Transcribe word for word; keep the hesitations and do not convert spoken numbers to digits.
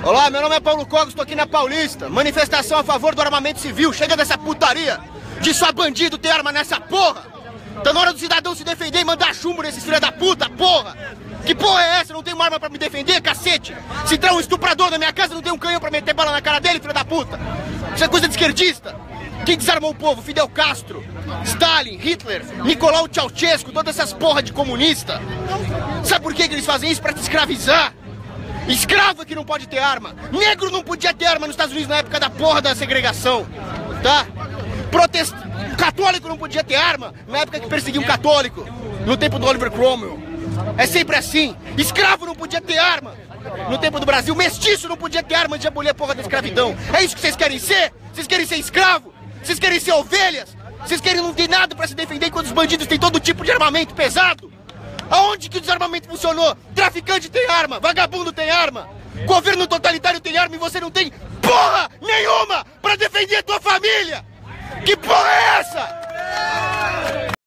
Olá, meu nome é Paulo Cogos, estou aqui na Paulista. Manifestação a favor do armamento civil. Chega dessa putaria de só bandido ter arma nessa porra. Tá na hora do cidadão se defender e mandar chumbo nesses filha da puta, porra. Que porra é essa? Não tem uma arma pra me defender, cacete? Se tem um estuprador na minha casa, não tem um canhão pra meter bala na cara dele, filha da puta. Isso é coisa de esquerdista. Quem desarmou o povo? Fidel Castro, Stalin, Hitler, Nicolau Ceausescu, todas essas porra de comunista. Sabe por que que eles fazem isso? Pra te escravizar. Escravo que não pode ter arma. Negro não podia ter arma nos Estados Unidos na época da porra da segregação, tá? Protest... Católico não podia ter arma na época que perseguiam um católico, no tempo do Oliver Cromwell. É sempre assim. Escravo não podia ter arma no tempo do Brasil. Mestiço não podia ter arma de abolir a porra da escravidão. É isso que vocês querem ser? Vocês querem ser escravo? Vocês querem ser ovelhas? Vocês querem não ter nada pra se defender enquanto os bandidos têm todo tipo de armamento pesado? Aonde que o desarmamento funcionou? Traficante tem arma, vagabundo tem arma, governo totalitário tem arma e você não tem porra nenhuma pra defender a tua família! Que porra é essa?